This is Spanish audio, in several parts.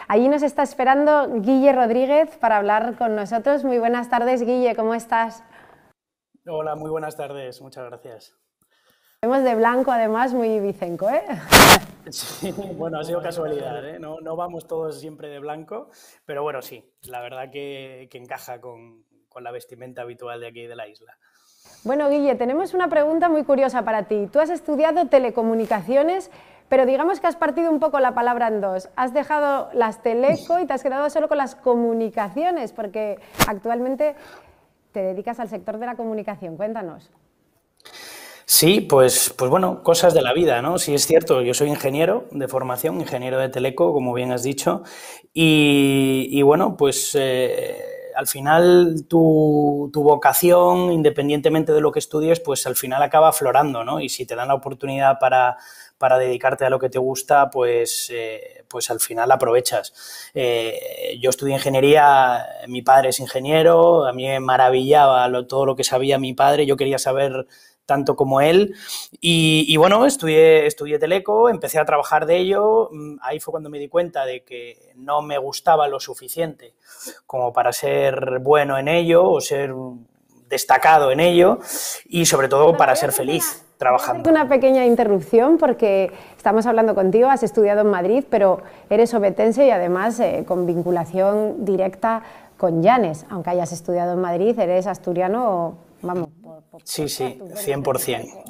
Allí nos está esperando Guille Rodríguez para hablar con nosotros. Muy buenas tardes, Guille, ¿cómo estás? Hola, muy buenas tardes, muchas gracias. Vemos de blanco, además, muy ibicenco, ¿eh? Sí, bueno, ha sido casualidad, ¿eh? No vamos todos siempre de blanco, pero bueno, sí, la verdad que encaja con la vestimenta habitual de aquí de la isla. Bueno, Guille, tenemos una pregunta muy curiosa para ti. Tú has estudiado telecomunicaciones, pero digamos que has partido un poco la palabra en dos. Has dejado las teleco y te has quedado solo con las comunicaciones, porque actualmente te dedicas al sector de la comunicación. Cuéntanos. Sí, pues bueno, cosas de la vida, ¿no? Sí, es cierto, yo soy ingeniero de formación, ingeniero de teleco, como bien has dicho, y bueno, pues al final tu vocación, independientemente de lo que estudies, pues al final acaba aflorando, ¿no? Y si te dan la oportunidad para dedicarte a lo que te gusta, pues al final aprovechas. Yo estudié ingeniería, mi padre es ingeniero, a mí me maravillaba todo lo que sabía mi padre, yo quería saber tanto como él, y bueno, estudié teleco, empecé a trabajar de ello, ahí fue cuando me di cuenta de que no me gustaba lo suficiente como para ser bueno en ello o ser destacado en ello, y sobre todo para ser feliz trabajando. Voy a hacerte una pequeña interrupción porque estamos hablando contigo, has estudiado en Madrid, pero eres obetense y además con vinculación directa con Llanes. Aunque hayas estudiado en Madrid, eres asturiano, vamos. Sí, 100%.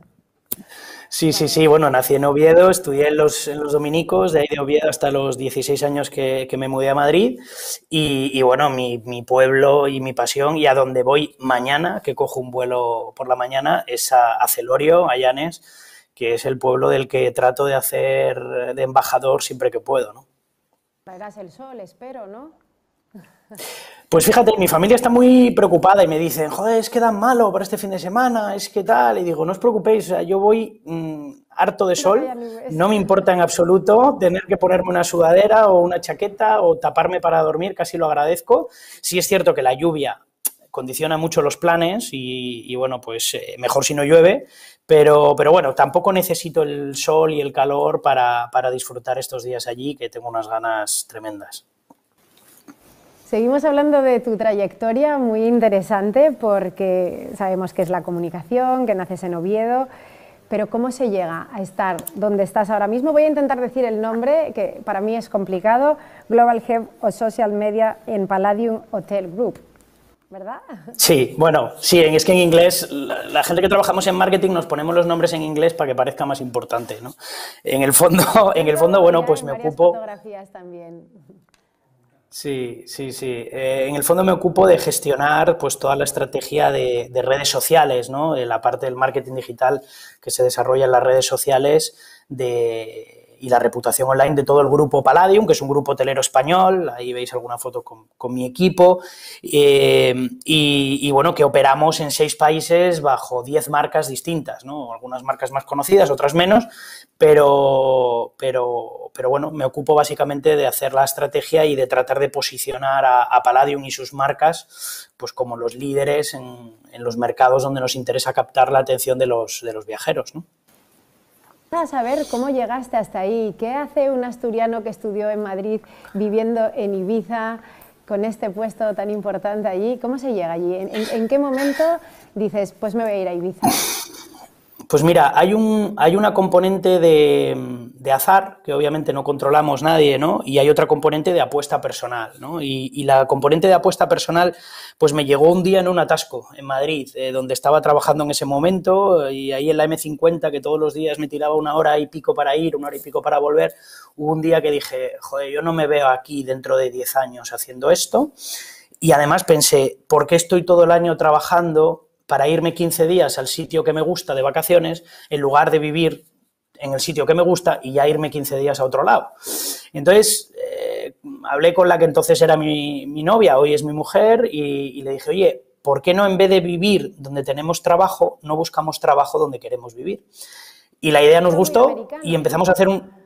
Sí, bueno, nací en Oviedo, estudié en los dominicos, de ahí de Oviedo hasta los 16 años que me mudé a Madrid, y bueno, mi pueblo y mi pasión, y a donde voy mañana, que cojo un vuelo por la mañana, es a Celorio, a Llanes, que es el pueblo del que trato de hacer de embajador siempre que puedo, ¿no? Traerás el sol, espero, ¿no? Pues fíjate, mi familia está muy preocupada y me dicen, joder, es que dan malo para este fin de semana, es que tal, y digo, no os preocupéis, o sea, yo voy harto de sol, no me importa en absoluto tener que ponerme una sudadera o una chaqueta o taparme para dormir, casi lo agradezco. Sí es cierto que la lluvia condiciona mucho los planes y bueno, pues mejor si no llueve, pero bueno, tampoco necesito el sol y el calor para disfrutar estos días allí, que tengo unas ganas tremendas. Seguimos hablando de tu trayectoria, muy interesante, porque sabemos que es la comunicación, que naces en Oviedo, pero ¿cómo se llega a estar donde estás ahora mismo? Voy a intentar decir el nombre, que para mí es complicado, Global Head of Social Media en Palladium Hotel Group, ¿verdad? Sí, bueno, sí, es que en inglés, la gente que trabajamos en marketing nos ponemos los nombres en inglés para que parezca más importante, ¿no? En el fondo, bueno, pues me ocupo... fotografías también. Sí. En el fondo me ocupo de gestionar pues toda la estrategia de redes sociales, ¿no? La parte del marketing digital que se desarrolla en las redes sociales y la reputación online de todo el grupo Palladium, que es un grupo hotelero español, ahí veis alguna foto con mi equipo, y bueno, que operamos en 6 países bajo 10 marcas distintas, ¿no? Algunas marcas más conocidas, otras menos, pero bueno, me ocupo básicamente de hacer la estrategia y de tratar de posicionar a Palladium y sus marcas pues como los líderes en los mercados donde nos interesa captar la atención de los viajeros, ¿no? A saber cómo llegaste hasta ahí, qué hace un asturiano que estudió en Madrid viviendo en Ibiza con este puesto tan importante allí, ¿cómo se llega allí? ¿En qué momento dices, pues me voy a ir a Ibiza? Pues mira, hay una componente de azar, que obviamente no controlamos nadie, ¿no? Y hay otra componente de apuesta personal, ¿no? Y la componente de apuesta personal, pues me llegó un día en un atasco en Madrid, donde estaba trabajando en ese momento, y ahí en la M50, que todos los días me tiraba 1 hora y pico para ir, 1 hora y pico para volver, hubo un día que dije, joder, yo no me veo aquí dentro de 10 años haciendo esto, y además pensé, ¿por qué estoy todo el año trabajando para irme 15 días al sitio que me gusta de vacaciones, en lugar de vivir en el sitio que me gusta y ya irme 15 días a otro lado? Entonces, hablé con la que entonces era mi novia, hoy es mi mujer, y le dije, oye, ¿por qué no en vez de vivir donde tenemos trabajo, no buscamos trabajo donde queremos vivir? Y la idea nos gustó y empezamos a hacer un...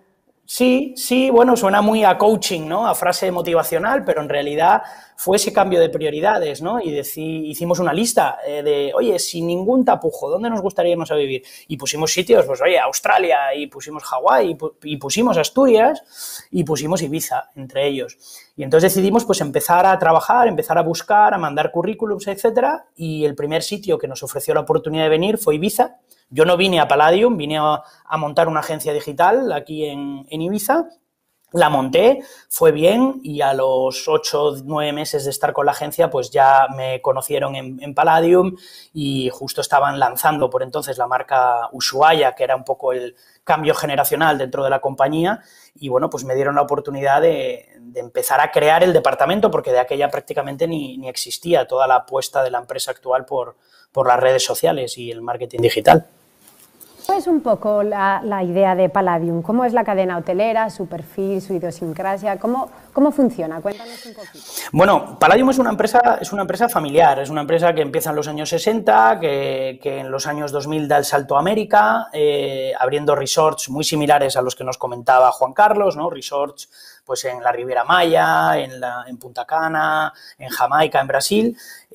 Sí, sí, bueno, suena muy a coaching, ¿no? A frase motivacional, pero en realidad fue ese cambio de prioridades, ¿no? Y hicimos una lista de, oye, sin ningún tapujo, ¿dónde nos gustaría irnos a vivir? Y pusimos sitios, pues, oye, Australia, y pusimos Hawái, y pusimos Asturias, y pusimos Ibiza, entre ellos. Y entonces decidimos, pues, empezar a trabajar, empezar a buscar, a mandar currículums, etcétera, y el primer sitio que nos ofreció la oportunidad de venir fue Ibiza. Yo no vine a Palladium, vine a montar una agencia digital aquí en Ibiza. La monté, fue bien y a los 8 o 9 meses de estar con la agencia pues ya me conocieron en Palladium y justo estaban lanzando por entonces la marca Ushuaia, que era un poco el cambio generacional dentro de la compañía y bueno, pues me dieron la oportunidad de empezar a crear el departamento porque de aquella prácticamente ni existía toda la apuesta de la empresa actual por las redes sociales y el marketing digital. ¿Cómo es un poco la idea de Palladium? ¿Cómo es la cadena hotelera, su perfil, su idiosincrasia? ¿Cómo funciona? Cuéntanos un poquito. Bueno, Palladium es una empresa familiar, es una empresa que empieza en los años 60, que en los años 2000 da el salto a América, abriendo resorts muy similares a los que nos comentaba Juan Carlos, ¿no? Resorts pues en la Riviera Maya, en Punta Cana, en Jamaica, en Brasil,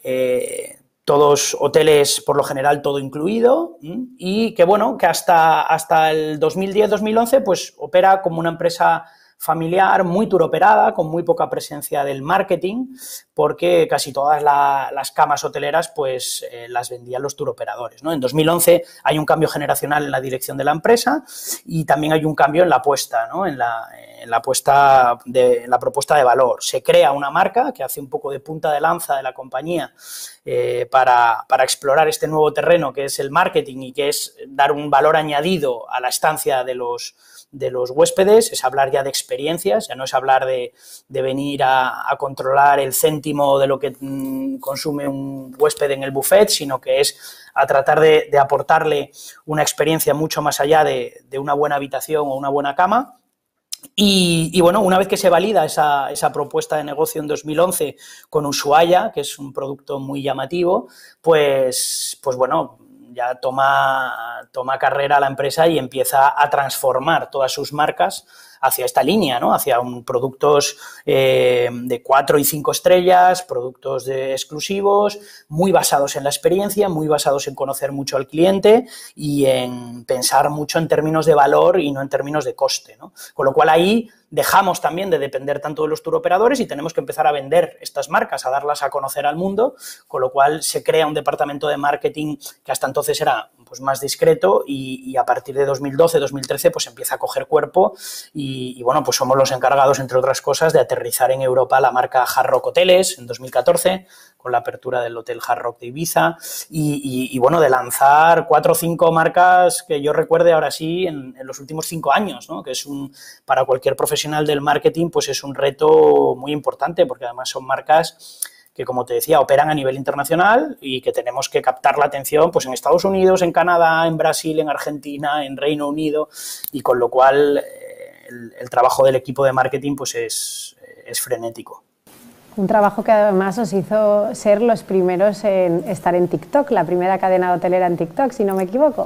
todos hoteles, por lo general, todo incluido, y que, bueno, que hasta el 2010-2011, pues, opera como una empresa familiar, muy turoperada, con muy poca presencia del marketing, porque casi todas las camas hoteleras, pues, las vendían los turoperadores, ¿no? En 2011 hay un cambio generacional en la dirección de la empresa y también hay un cambio en la apuesta, ¿no? En la propuesta de valor. Se crea una marca que hace un poco de punta de lanza de la compañía para explorar este nuevo terreno que es el marketing y que es dar un valor añadido a la estancia de los huéspedes, es hablar ya de experiencias, ya no es hablar de venir a controlar el céntimo de lo que consume un huésped en el buffet, sino que es a tratar de aportarle una experiencia mucho más allá de una buena habitación o una buena cama. Y bueno, una vez que se valida esa propuesta de negocio en 2011 con Ushuaia, que es un producto muy llamativo, pues bueno, ya toma carrera la empresa y empieza a transformar todas sus marcas hacia esta línea, ¿no? Hacia productos de 4 y 5 estrellas, productos exclusivos, muy basados en la experiencia, muy basados en conocer mucho al cliente y en pensar mucho en términos de valor y no en términos de coste, ¿no? Con lo cual ahí dejamos también de depender tanto de los touroperadores y tenemos que empezar a vender estas marcas, a darlas a conocer al mundo, con lo cual se crea un departamento de marketing que hasta entonces era pues más discreto y a partir de 2012, 2013 pues empieza a coger cuerpo y bueno, pues somos los encargados, entre otras cosas, de aterrizar en Europa la marca Hard Rock Hoteles en 2014, con la apertura del Hotel Hard Rock de Ibiza y bueno, de lanzar 4 o 5 marcas que yo recuerde ahora sí en los últimos 5 años, ¿no? Que es para cualquier profesional del marketing pues es un reto muy importante porque además son marcas que, como te decía, operan a nivel internacional y que tenemos que captar la atención pues en Estados Unidos, en Canadá, en Brasil, en Argentina, en Reino Unido y con lo cual el trabajo del equipo de marketing pues es frenético. Un trabajo que además os hizo ser los primeros en estar en TikTok, la primera cadena hotelera en TikTok, si no me equivoco.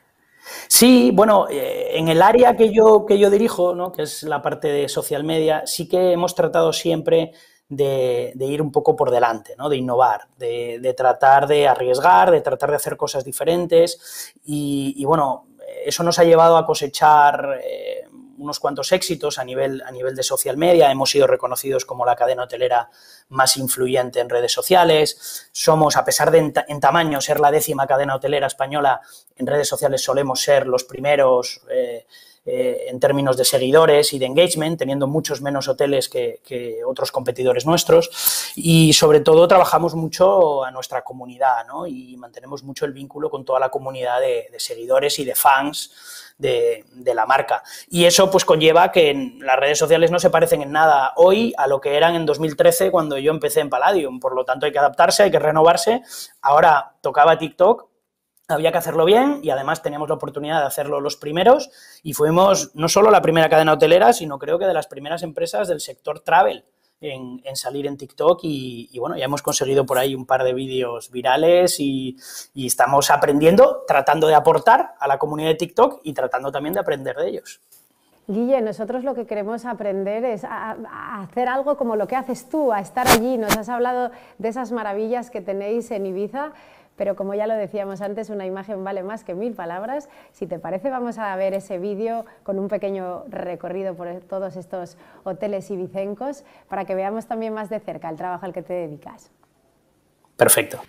Sí, bueno, en el área que yo dirijo, ¿no? Que es la parte de social media, sí que hemos tratado siempre de ir un poco por delante, ¿no? De innovar, de tratar de arriesgar, de tratar de hacer cosas diferentes y bueno, eso nos ha llevado a cosechar unos cuantos éxitos a nivel de social media. Hemos sido reconocidos como la cadena hotelera más influyente en redes sociales. Somos, a pesar de en tamaño ser la 10ª cadena hotelera española, en redes sociales solemos ser los primeros en términos de seguidores y de engagement, teniendo muchos menos hoteles que otros competidores nuestros y sobre todo trabajamos mucho a nuestra comunidad, ¿no? Y mantenemos mucho el vínculo con toda la comunidad de seguidores y de fans de la marca. Y eso pues conlleva que las redes sociales no se parecen en nada hoy a lo que eran en 2013 cuando yo empecé en Palladium, por lo tanto hay que adaptarse, hay que renovarse. Ahora tocaba TikTok, había que hacerlo bien y además teníamos la oportunidad de hacerlo los primeros y fuimos no solo la primera cadena hotelera, sino creo que de las primeras empresas del sector travel en salir en TikTok y bueno, ya hemos conseguido por ahí un par de vídeos virales y estamos aprendiendo, tratando de aportar a la comunidad de TikTok y tratando también de aprender de ellos. Guille, nosotros lo que queremos aprender es a hacer algo como lo que haces tú, a estar allí. Nos has hablado de esas maravillas que tenéis en Ibiza, pero como ya lo decíamos antes, una imagen vale más que 1000 palabras. Si te parece, vamos a ver ese vídeo con un pequeño recorrido por todos estos hoteles ibicencos para que veamos también más de cerca el trabajo al que te dedicas. Perfecto.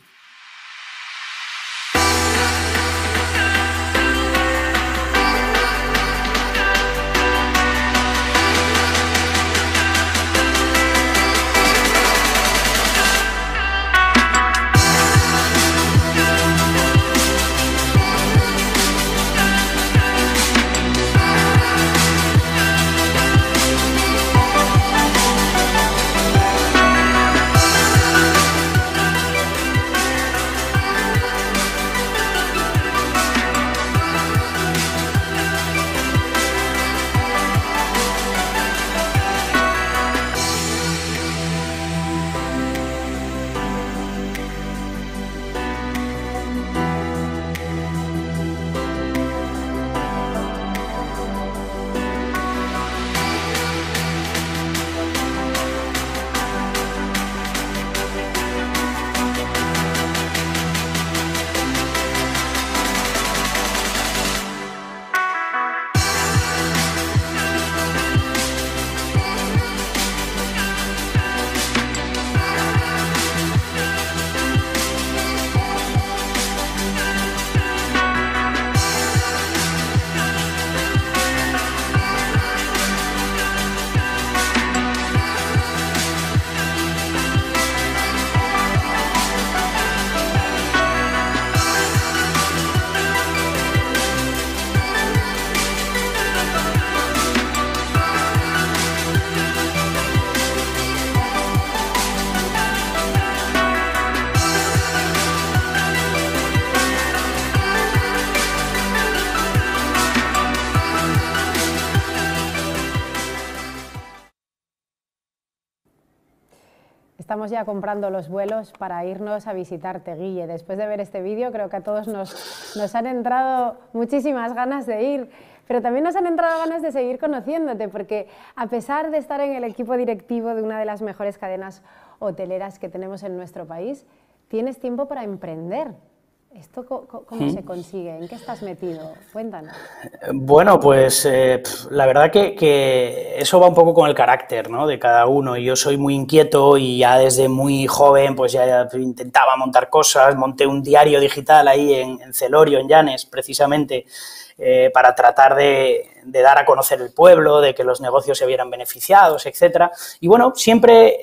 Estamos ya comprando los vuelos para irnos a visitarte, Guille. Después de ver este vídeo creo que a todos nos han entrado muchísimas ganas de ir, pero también nos han entrado ganas de seguir conociéndote, porque a pesar de estar en el equipo directivo de una de las mejores cadenas hoteleras que tenemos en nuestro país, tienes tiempo para emprender. ¿Esto cómo se consigue? ¿En qué estás metido? Cuéntanos. Bueno, pues la verdad que eso va un poco con el carácter, ¿no?, de cada uno. Yo soy muy inquieto y ya desde muy joven pues ya intentaba montar cosas. Monté un diario digital ahí en Celorio, en Llanes, precisamente, para tratar de dar a conocer el pueblo, de que los negocios se vieran beneficiados, etcétera. Y bueno, siempre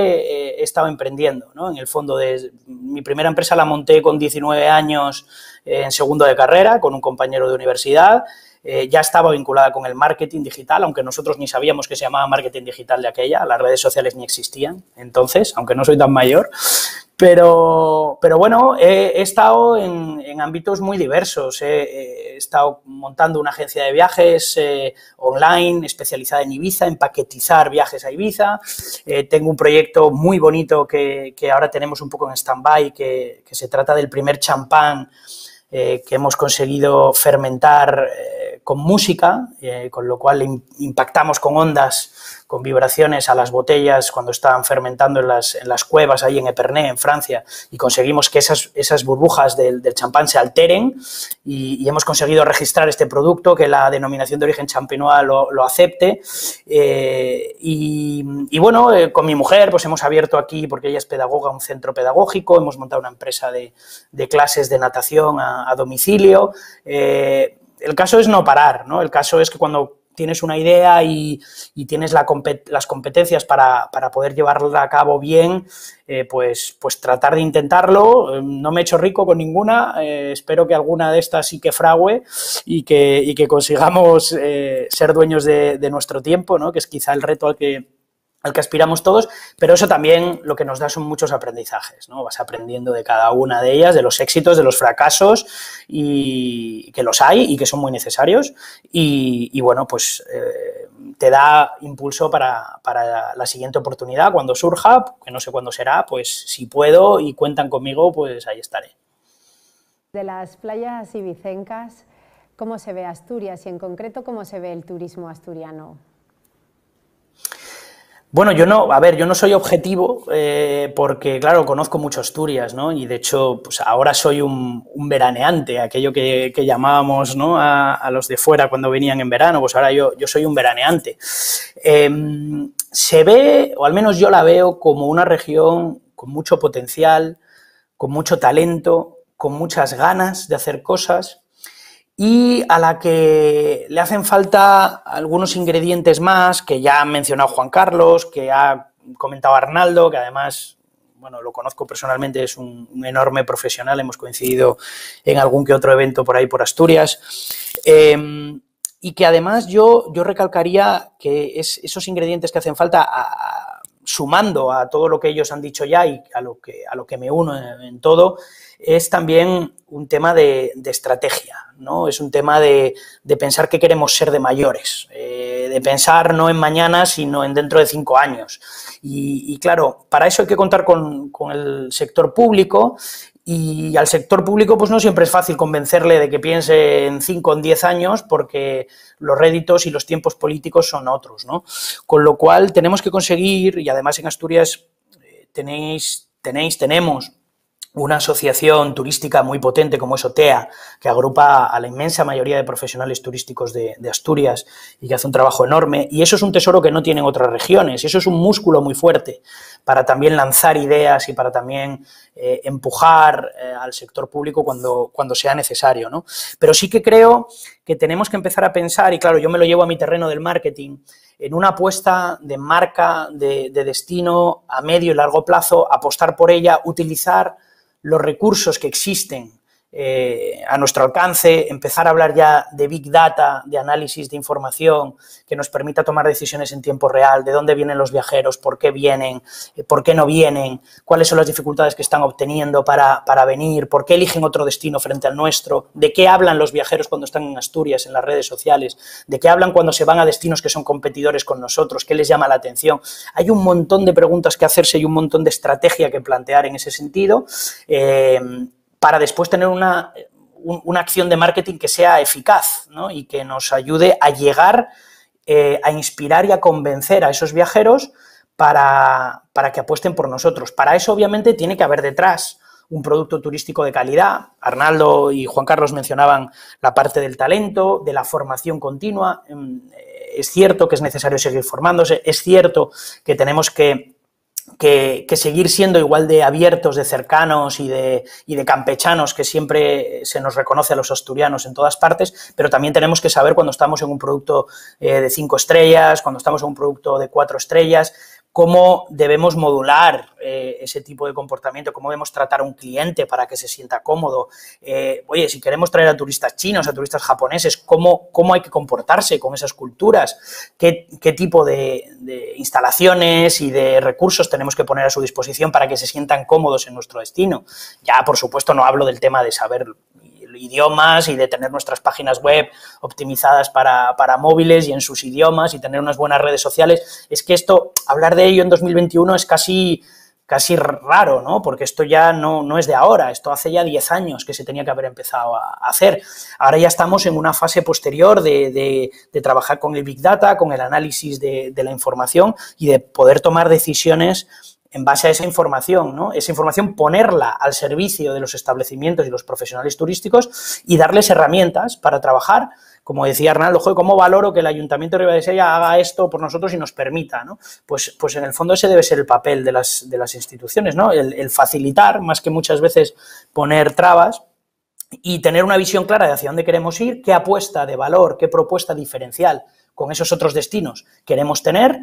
he estado emprendiendo, ¿no? En el fondo, mi primera empresa la monté con 19 años en segundo de carrera, con un compañero de universidad. Ya estaba vinculada con el marketing digital, aunque nosotros ni sabíamos que se llamaba marketing digital de aquella, las redes sociales ni existían entonces, aunque no soy tan mayor. Pero bueno, he estado en ámbitos muy diversos. He estado montando una agencia de viajes online especializada en Ibiza, en paquetizar viajes a Ibiza. Tengo un proyecto muy bonito que ahora tenemos un poco en stand-by, que se trata del primer champán que hemos conseguido fermentar con música, con lo cual impactamos con ondas, con vibraciones a las botellas cuando estaban fermentando en las cuevas ahí en Epernay, en Francia, y conseguimos que esas burbujas del champán se alteren y hemos conseguido registrar este producto, que la denominación de origen Champenois lo acepte. Y bueno, con mi mujer pues hemos abierto aquí, porque ella es pedagoga, un centro pedagógico, hemos montado una empresa de clases de natación a domicilio. El caso es no parar, ¿no? El caso es que cuando tienes una idea y tienes las competencias para poder llevarla a cabo bien, pues tratar de intentarlo. No me he hecho rico con ninguna, espero que alguna de estas sí que frague y que consigamos ser dueños de nuestro tiempo, ¿no?, que es quizá el reto al que aspiramos todos, pero eso también lo que nos da son muchos aprendizajes, ¿no? Vas aprendiendo de cada una de ellas, de los éxitos, de los fracasos, y que los hay y que son muy necesarios, y bueno, pues te da impulso para la siguiente oportunidad cuando surja, que no sé cuándo será, pues si puedo y cuentan conmigo, pues ahí estaré. De las playas ibicencas, cómo se ve Asturias y en concreto cómo se ve el turismo asturiano. Bueno, yo no soy objetivo porque, claro, conozco mucho Asturias, ¿no? Y de hecho, pues ahora soy un veraneante, aquello que llamábamos, ¿no? A los de fuera cuando venían en verano, pues ahora yo soy un veraneante. Se ve, o al menos yo la veo, como una región con mucho potencial, con mucho talento, con muchas ganas de hacer cosas, y a la que le hacen falta algunos ingredientes más que ya ha mencionado Juan Carlos, que ha comentado Arnaldo, que además, bueno, lo conozco personalmente, es un enorme profesional, hemos coincidido en algún que otro evento por ahí por Asturias, y que además yo recalcaría que esos ingredientes que hacen falta, sumando a todo lo que ellos han dicho ya y a lo que me uno en todo, es también un tema de estrategia, ¿no? Es un tema de pensar qué queremos ser de mayores, de pensar no en mañana, sino en dentro de 5 años. Y claro, para eso hay que contar con el sector público, y al sector público pues no siempre es fácil convencerle de que piense en 5 o en 10 años, porque los réditos y los tiempos políticos son otros, ¿no? Con lo cual tenemos que conseguir, y además en Asturias tenemos una asociación turística muy potente como es OTEA, que agrupa a la inmensa mayoría de profesionales turísticos de Asturias y que hace un trabajo enorme, y eso es un tesoro que no tienen otras regiones, eso es un músculo muy fuerte para también lanzar ideas y para también empujar al sector público cuando sea necesario, ¿no? Pero sí que creo que tenemos que empezar a pensar, y claro, yo me lo llevo a mi terreno del marketing, en una apuesta de marca, de destino a medio y largo plazo, apostar por ella, utilizar los recursos que existen a nuestro alcance, empezar a hablar ya de Big Data, de análisis de información que nos permita tomar decisiones en tiempo real, de dónde vienen los viajeros, por qué vienen, por qué no vienen, cuáles son las dificultades que están obteniendo para venir, por qué eligen otro destino frente al nuestro, de qué hablan los viajeros cuando están en Asturias, en las redes sociales, de qué hablan cuando se van a destinos que son competidores con nosotros, qué les llama la atención. Hay un montón de preguntas que hacerse y un montón de estrategia que plantear en ese sentido, para después tener una acción de marketing que sea eficaz, ¿no? Y que nos ayude a llegar a inspirar y a convencer a esos viajeros para que apuesten por nosotros. Para eso, obviamente, tiene que haber detrás un producto turístico de calidad. Arnaldo y Juan Carlos mencionaban la parte del talento, de la formación continua. Es cierto que es necesario seguir formándose, es cierto que tenemos que seguir siendo igual de abiertos, de cercanos y de campechanos, que siempre se nos reconoce a los asturianos en todas partes, pero también tenemos que saber cuando estamos en un producto de 5 estrellas, cuando estamos en un producto de 4 estrellas, cómo debemos modular ese tipo de comportamiento, cómo debemos tratar a un cliente para que se sienta cómodo. Oye, si queremos traer a turistas chinos, a turistas japoneses, ¿cómo hay que comportarse con esas culturas? ¿Qué tipo de instalaciones y de recursos tenemos que poner a su disposición para que se sientan cómodos en nuestro destino? Ya, por supuesto, no hablo del tema de saber idiomas y de tener nuestras páginas web optimizadas para móviles y en sus idiomas y tener unas buenas redes sociales. Es que esto, hablar de ello en 2021 es casi raro, ¿no? Porque esto ya no es de ahora, esto hace ya 10 años que se tenía que haber empezado a hacer. Ahora ya estamos en una fase posterior de trabajar con el Big Data, con el análisis de la información y de poder tomar decisiones en base a esa información, ¿no? Esa información ponerla al servicio de los establecimientos y los profesionales turísticos y darles herramientas para trabajar. Como decía Arnaldo, ¿cómo valoro que el Ayuntamiento de Ribadesella haga esto por nosotros y nos permita, ¿no? Pues en el fondo ese debe ser el papel de las instituciones, ¿no? El facilitar, más que muchas veces poner trabas, y tener una visión clara de hacia dónde queremos ir, qué apuesta de valor, qué propuesta diferencial con esos otros destinos queremos tener,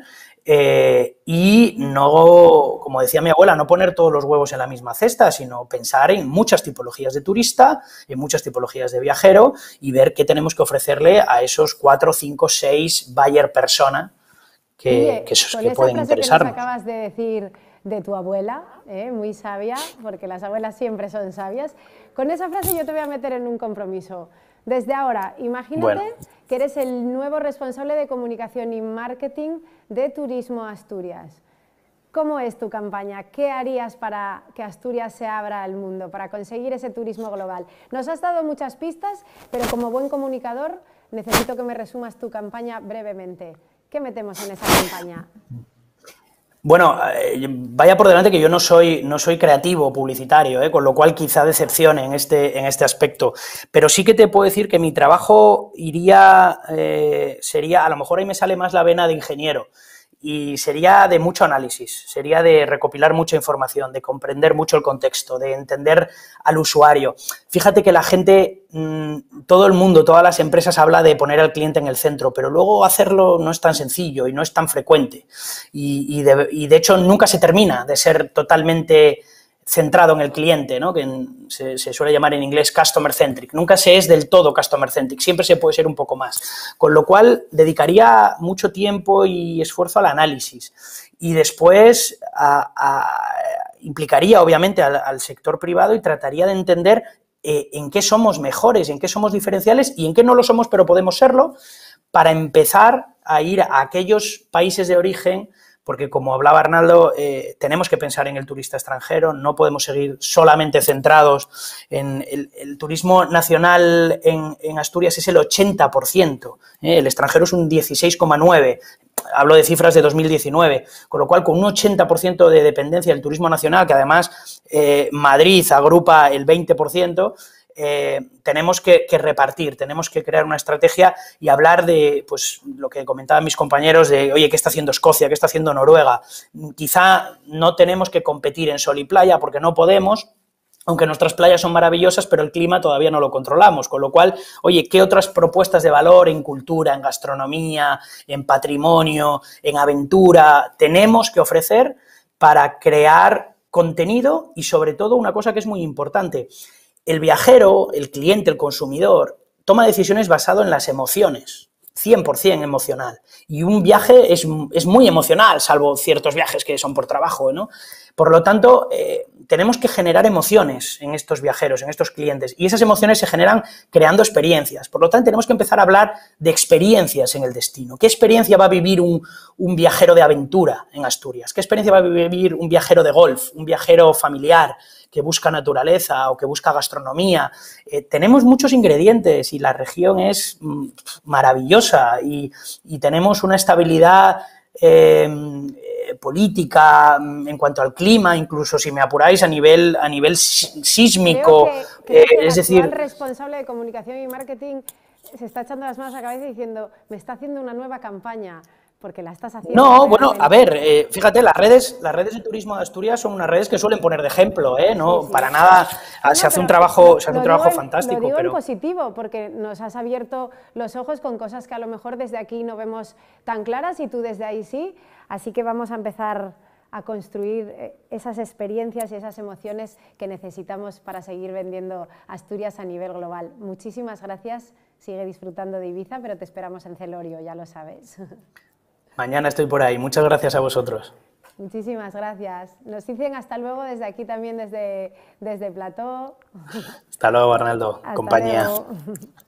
y no, como decía mi abuela, no poner todos los huevos en la misma cesta, sino pensar en muchas tipologías de turista, en muchas tipologías de viajero y ver qué tenemos que ofrecerle a esos 4, 5, 6 buyer persona que pueden interesarnos. Con esa frase que nos acabas de decir de tu abuela, muy sabia, porque las abuelas siempre son sabias, con esa frase yo te voy a meter en un compromiso. Desde ahora, imagínate que eres el nuevo responsable de comunicación y marketing de Turismo Asturias. ¿Cómo es tu campaña? ¿Qué harías para que Asturias se abra al mundo, para conseguir ese turismo global? Nos has dado muchas pistas, pero como buen comunicador necesito que me resumas tu campaña brevemente. ¿Qué metemos en esa campaña? Bueno, vaya por delante que yo no soy creativo publicitario, con lo cual quizá decepcione en este aspecto, pero sí que te puedo decir que mi trabajo sería, a lo mejor ahí me sale más la vena de ingeniero, y sería de mucho análisis, sería de recopilar mucha información, de comprender mucho el contexto, de entender al usuario. Fíjate que la gente, todo el mundo, todas las empresas habla de poner al cliente en el centro, pero luego hacerlo no es tan sencillo y no es tan frecuente. Y de hecho nunca se termina de ser totalmente centrado en el cliente, ¿no? Que se suele llamar en inglés customer centric. Nunca se es del todo customer centric, siempre se puede ser un poco más. Con lo cual, dedicaría mucho tiempo y esfuerzo al análisis. Y después implicaría, obviamente, al sector privado y trataría de entender en qué somos mejores, en qué somos diferenciales y en qué no lo somos, pero podemos serlo, para empezar a ir a aquellos países de origen, porque como hablaba Arnaldo, tenemos que pensar en el turista extranjero, no podemos seguir solamente centrados en el turismo nacional en Asturias es el 80%, el extranjero es un 16,9%, hablo de cifras de 2019, con lo cual con un 80% de dependencia del turismo nacional, que además Madrid agrupa el 20%, tenemos que repartir, tenemos que crear una estrategia y hablar de, pues, lo que comentaban mis compañeros de, oye, ¿qué está haciendo Escocia? ¿Qué está haciendo Noruega? Quizá no tenemos que competir en sol y playa porque no podemos, aunque nuestras playas son maravillosas, pero el clima todavía no lo controlamos, con lo cual, oye, ¿qué otras propuestas de valor en cultura, en gastronomía, en patrimonio, en aventura tenemos que ofrecer para crear contenido y, sobre todo, una cosa que es muy importante? El viajero, el cliente, el consumidor, toma decisiones basado en las emociones, 100% emocional. Y un viaje es muy emocional, salvo ciertos viajes que son por trabajo, ¿no? Por lo tanto, tenemos que generar emociones en estos viajeros, en estos clientes, y esas emociones se generan creando experiencias. Por lo tanto, tenemos que empezar a hablar de experiencias en el destino. ¿Qué experiencia va a vivir un viajero de aventura en Asturias? ¿Qué experiencia va a vivir un viajero de golf, un viajero familiar que busca naturaleza o que busca gastronomía? Tenemos muchos ingredientes y la región es maravillosa y tenemos una estabilidad política en cuanto al clima, incluso si me apuráis a nivel sísmico. Creo que es decir, el responsable de comunicación y marketing se está echando las manos a la cabeza diciendo, me está haciendo una nueva campaña, porque la estás haciendo. No, bueno, a ver, fíjate, las redes de turismo de Asturias son unas redes que suelen poner de ejemplo, no, sí. Para nada, se hace un trabajo fantástico. Lo digo en positivo, porque nos has abierto los ojos con cosas que a lo mejor desde aquí no vemos tan claras y tú desde ahí sí, así que vamos a empezar a construir esas experiencias y esas emociones que necesitamos para seguir vendiendo Asturias a nivel global. Muchísimas gracias, sigue disfrutando de Ibiza, pero te esperamos en Celorio, ya lo sabes. Mañana estoy por ahí. Muchas gracias a vosotros. Muchísimas gracias. Nos dicen hasta luego desde aquí también, desde Plató. Hasta luego, Arnaldo. Hasta compañía. Luego.